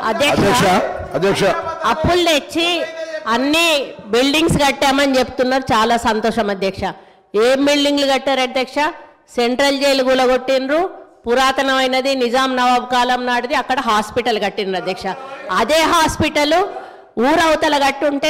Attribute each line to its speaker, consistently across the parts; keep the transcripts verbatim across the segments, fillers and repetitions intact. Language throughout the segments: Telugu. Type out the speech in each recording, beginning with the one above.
Speaker 1: అధ్యక్ష అధ్యక్ష అప్పులు తెచ్చి అన్ని బిల్డింగ్స్ కట్టామని చెప్తున్నారు, చాలా సంతోషం అధ్యక్ష. ఏం బిల్డింగ్లు కట్టారు అధ్యక్ష? సెంట్రల్ జైలు కూలగొట్టిండ్రు, పురాతనమైనది నిజాం నవాబ్ కాలం నాటిది అక్కడ హాస్పిటల్ కట్టిండ్రు అధ్యక్ష. అదే హాస్పిటల్ ఊరవతల కట్టుంటే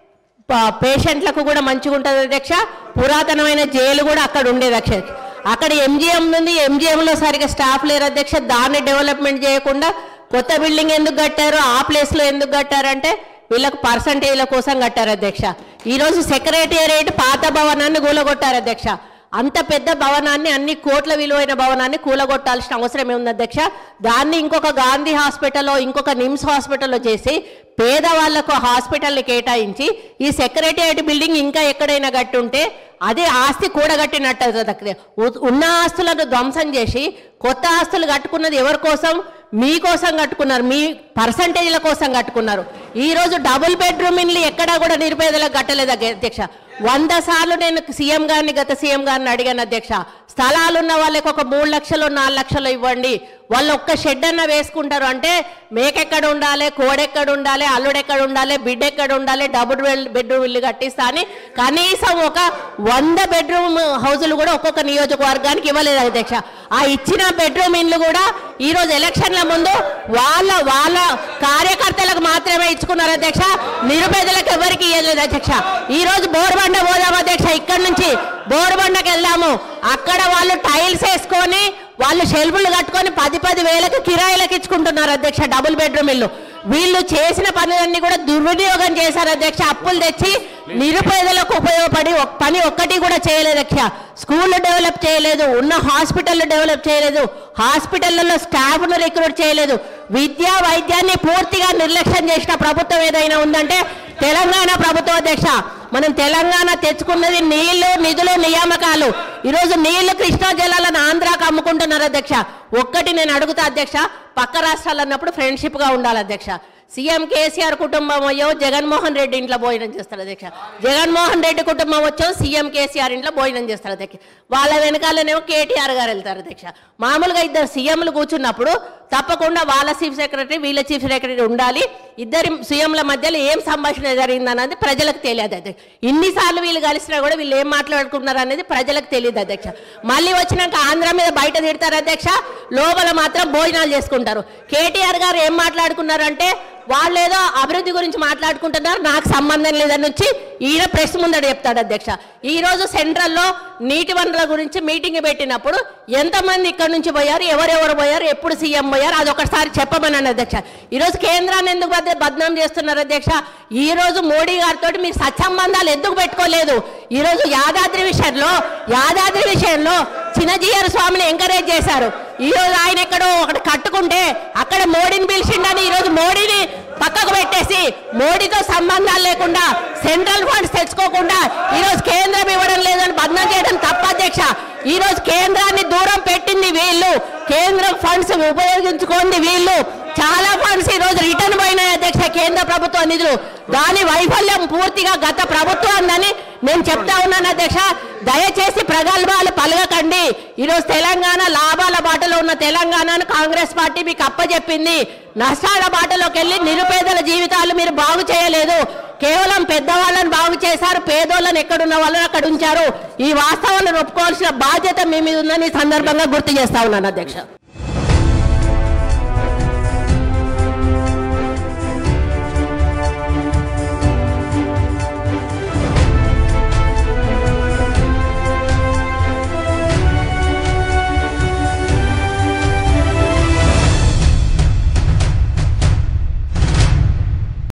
Speaker 1: పేషెంట్లకు కూడా మంచిగా ఉంటుంది అధ్యక్ష. పురాతనమైన జైలు కూడా అక్కడ ఉండేది అధ్యక్ష. అక్కడ ఎంజిఎం ఉంది, ఎంజిఎంలో సరిగా స్టాఫ్ లేరు అధ్యక్ష. దాన్ని డెవలప్మెంట్ చేయకుండా కొత్త బిల్డింగ్ ఎందుకు కట్టారు, ఆ ప్లేస్లో ఎందుకు కట్టారంటే వీళ్ళకు పర్సంటేజ్ల కోసం కట్టారు అధ్యక్ష. ఈరోజు సెక్రటేరియట్ పాత భవనాన్ని కూలగొట్టారు అధ్యక్ష. అంత పెద్ద భవనాన్ని, అన్ని కోట్ల విలువైన భవనాన్ని కూలగొట్టాల్సిన అవసరం ఏముంది అధ్యక్ష? దాన్ని ఇంకొక గాంధీ హాస్పిటల్లో, ఇంకొక నిమ్స్ హాస్పిటల్లో చేసి పేదవాళ్లకు హాస్పిటల్ని కేటాయించి ఈ సెక్రటేరియట్ బిల్డింగ్ ఇంకా ఎక్కడైనా కట్టుంటే అదే ఆస్తి కూడగట్టినట్టు. ఉన్న ఆస్తులను ధ్వంసం చేసి కొత్త ఆస్తులు కట్టుకున్నది ఎవరి కోసం? మీకోసం కట్టుకున్నారు, మీ పర్సంటేజ్ల కోసం కట్టుకున్నారు. ఈరోజు డబుల్ బెడ్రూమ్ ఇల్లు ఎక్కడా కూడా నిరుపేదలకు కట్టలేదు అధ్యక్ష. వంద సార్లు నేను సీఎం గారిని, గత సీఎం గారిని అడిగాను అధ్యక్ష. స్థలాలు ఉన్న వాళ్ళకి ఒక మూడు లక్షలు నాలుగు లక్షలు ఇవ్వండి, వాళ్ళు ఒక్క షెడ్ అన్న వేసుకుంటారు అంటే మేకెక్కడ ఉండాలి, కోడెక్కడ ఉండాలి, అల్లుడెక్కడ ఉండాలి, బిడ్డ ఎక్కడ ఉండాలి, డబుల్ బెడ్రూమ్ ఇల్లు కట్టిస్తా అని కనీసం ఒక వంద బెడ్రూమ్ హౌజులు కూడా ఒక్కొక్క నియోజకవర్గానికి ఇవ్వలేదు అధ్యక్ష. ఆ ఇచ్చిన బెడ్రూమ్ ఇల్లు కూడా ఈరోజు ఎలక్షన్ల ముందు వాళ్ళ వాళ్ళ కార్యకర్తలకు మాత్రమే ఇచ్చుకున్నారు అధ్యక్ష. నిరుపేదలకు ఎవరికి ఇవ్వలేదు అధ్యక్ష. ఈరోజు బోర్బండ పోదాం అధ్యక్ష, ఇక్కడ నుంచి బోర్బండకి వెళ్దాము. అక్కడ వాళ్ళు టైల్స్ వేసుకొని వాళ్ళు షెల్ఫ్లు కట్టుకొని పది పది వేలకు కిరాయిలకు ఇచ్చుకుంటున్నారు అధ్యక్ష డబుల్ బెడ్రూమ్ ఇల్లు. వీళ్ళు చేసిన పనులన్నీ కూడా దుర్వినియోగం చేశారు అధ్యక్ష. అప్పులు తెచ్చి నిరుపేదలకు ఉపయోగపడి పని ఒక్కటి కూడా చేయలేదు అధ్యక్ష. స్కూళ్ళు డెవలప్ చేయలేదు, ఉన్న హాస్పిటల్ డెవలప్ చేయలేదు, హాస్పిటళ్లలో స్టాఫ్ను రిక్రూట్ చేయలేదు, విద్యా వైద్యాన్ని పూర్తిగా నిర్లక్ష్యం చేసిన ప్రభుత్వం ఏదైనా ఉందంటే తెలంగాణ ప్రభుత్వం అధ్యక్ష. మనం తెలంగాణ తెచ్చుకున్నది నీళ్లు, నిధులు, నియామకాలు. ఈరోజు నీళ్లు కృష్ణా జలాలను ఆంధ్రాకు అమ్ముకుంటున్నారు అధ్యక్ష. ఒక్కటి నేను అడుగుతా అధ్యక్ష, పక్క రాష్ట్రాలు అన్నప్పుడు ఫ్రెండ్షిప్గా ఉండాలి అధ్యక్ష. సీఎం కేసీఆర్ కుటుంబం అయ్యో జగన్మోహన్ రెడ్డి ఇంట్లో భోజనం చేస్తారు అధ్యక్ష. జగన్మోహన్ రెడ్డి కుటుంబం వచ్చో సీఎం కేసీఆర్ ఇంట్లో భోజనం చేస్తారు అధ్యక్ష. వాళ్ళ వెనకాలనేమో కేటీఆర్ గారు వెళ్తారు అధ్యక్ష. మామూలుగా ఇద్దరు సీఎంలు కూర్చున్నప్పుడు తప్పకుండా వాళ్ళ చీఫ్ సెక్రటరీ, వీళ్ళ చీఫ్ సెక్రటరీ ఉండాలి. ఇద్దరి సీఎంల మధ్యలో ఏం సంభాషణ జరిగిందన్నది ప్రజలకు తెలియదు అధ్యక్ష. ఇన్నిసార్లు వీళ్ళు కలిసినా కూడా వీళ్ళు ఏం మాట్లాడుకుంటున్నారు అనేది ప్రజలకు తెలియదు అధ్యక్ష. మళ్ళీ వచ్చినాక ఆంధ్ర మీద బయట తిడతారు అధ్యక్ష, లోపల మాత్రం భోజనాలు చేసుకుంటారు. కేటీఆర్ గారు ఏం మాట్లాడుకున్నారంటే వాళ్ళు ఏదో అభివృద్ధి గురించి మాట్లాడుకుంటున్నారు, నాకు సంబంధం లేదని వచ్చి ఈయన ప్రెస్ ముందర చెప్తాడు అధ్యక్ష. ఈరోజు సెంట్రల్లో నీటి వనరుల గురించి మీటింగ్ పెట్టినప్పుడు ఎంతమంది ఇక్కడ నుంచి పోయారు, ఎవరెవరు పోయారు, ఎప్పుడు సీఎం పోయారు, అది ఒకసారి చెప్పమన్నాను అధ్యక్ష. ఈరోజు కేంద్రాన్ని ఎందుకు బద్నాం చేస్తున్నారు అధ్యక్ష? ఈ రోజు మోడీ గారితో మీరు సత్సంబంధాలు ఎందుకు పెట్టుకోలేదు? ఈరోజు యాదాద్రి విషయంలో యాదాద్రి విషయంలో చిన్నజీఆర్ స్వామిని ఎంకరేజ్ చేశారు. ఈరోజు ఆయన ఎక్కడో ఒకటి కట్టుకుంటే అక్కడ మోడీని పిలిచిండని ఈరోజు మోడీని పక్కకు పెట్టేసి మోడీతో సంబంధాలు లేకుండా సెంట్రల్ ఫండ్స్ తెచ్చుకోకుండా ఈరోజు కేంద్రం ఇవ్వడం లేదని బద్నాం చేయడం తప్ప అధ్యక్ష. ఈరోజు కేంద్రాన్ని దూరం పెట్టింది వీళ్ళు, కేంద్రం ఫండ్స్ ఉపయోగించుకోండి వీళ్ళు. చాలా ఫండ్స్ ఈరోజు రిటర్న్ పోయినాయి అధ్యక్ష, కేంద్ర ప్రభుత్వ నిధులు. దాని వైఫల్యం పూర్తిగా గత ప్రభుత్వాన్ని నేను చెప్తా ఉన్నాను అధ్యక్ష. దయచేసి ప్రగల్భాలు పలగకండి. ఈరోజు తెలంగాణ లాభాల బాటలో ఉన్న తెలంగాణను కాంగ్రెస్ పార్టీ మీకు అప్పచెప్పింది. నష్టాల బాటలోకి వెళ్ళి నిరుపేదల జీవితాలు మీరు బాగు చేయలేదు, కేవలం పెద్దవాళ్ళని బాగు చేశారు, పేదోళ్ళని ఎక్కడున్న వాళ్ళని అక్కడ ఉంచారు. ఈ వాస్తవాలను ఒప్పుకోవాల్సిన బాధ్యత మీ మీద ఉందని సందర్భంగా గుర్తు చేస్తా ఉన్నాను అధ్యక్ష.